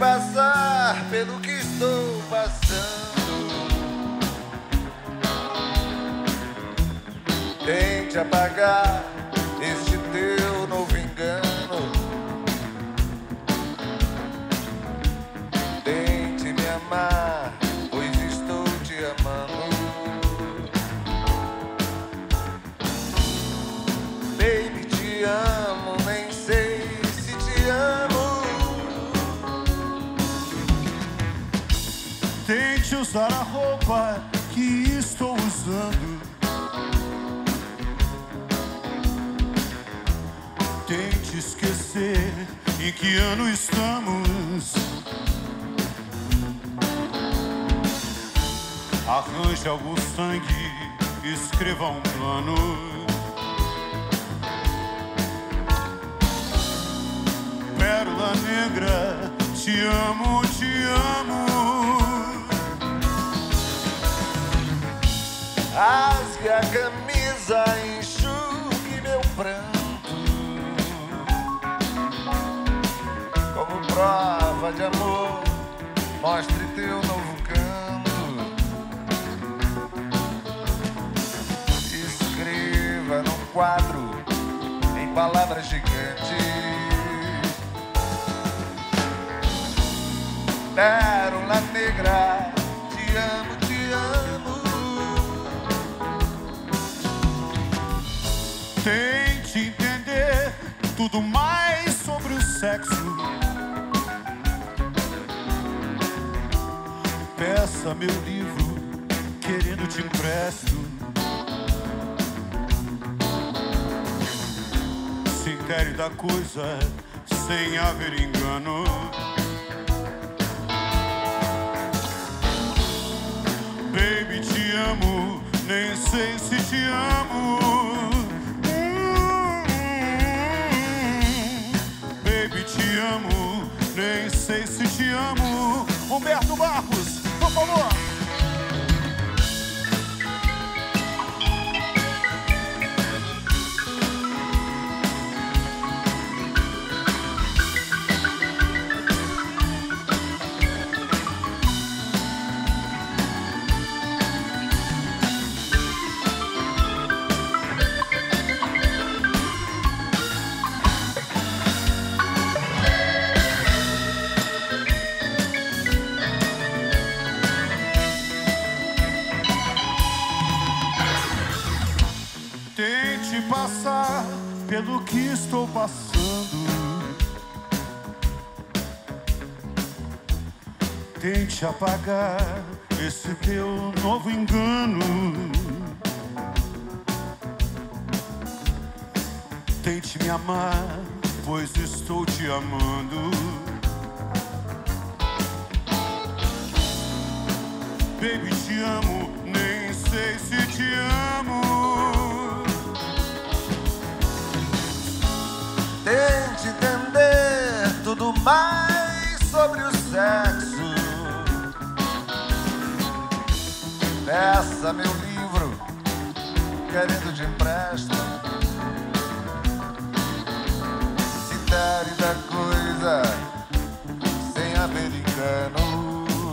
passar pelo que estou passando. Tente apagar este teu novo engano. Tente me amar, pois estou te amando. Baby, te amo, nem sei se te amo. Tente usar a roupa que estou usando. Tente esquecer em que ano estamos. Arranje algum sangue, escreva um plano. Pérola negra, te amo, te amo. Rasgue a camisa, enxugue meu pranto. Como prova de amor, mostre teu novo canto. Escreva num quadro, em palavras gigantes. Pérola negra, te amo, te amo. Tente entender tudo mais sobre o sexo. Peça meu livro, querendo te empresto. Se entere da coisa sem haver engano. Baby, te amo, nem sei se te amo. Baby, te amo, nem sei se te amo. Humberto Barros, por favor. Tente passar pelo que estou passando. Tente apagar esse teu novo engano. Tente me amar, pois estou te amando. Baby, te amo, nem sei se te amo. Tente entender tudo mais sobre o sexo. Peça meu livro, querendo te empresto. Se entere da coisa sem haver engano.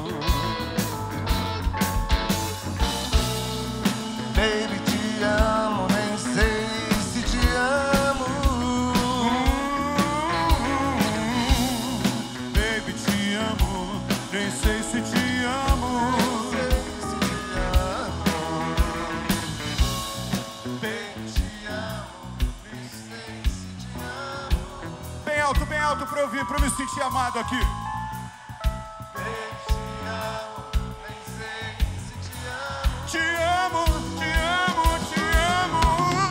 Baby, te amo, nem sei se te amo. Baby, te amo, nem sei se te amo. Bem alto pra eu ouvir, pra eu me sentir amado aqui. Te amo, te amo, te amo.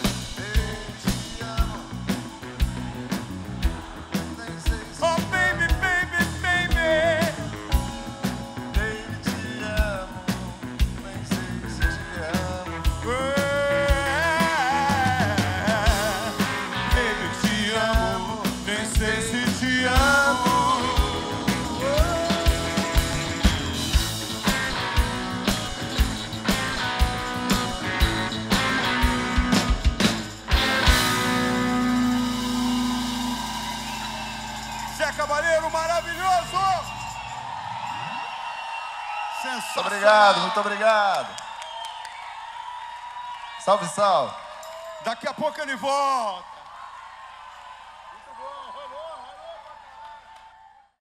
Oh baby, baby, baby. Baby, te amo, nem sei se te amo. Baby, te amo, nem sei se te amo. Pedro, maravilhoso! Sensacional! Muito obrigado, muito obrigado. Salve, salve. Daqui a pouco ele volta.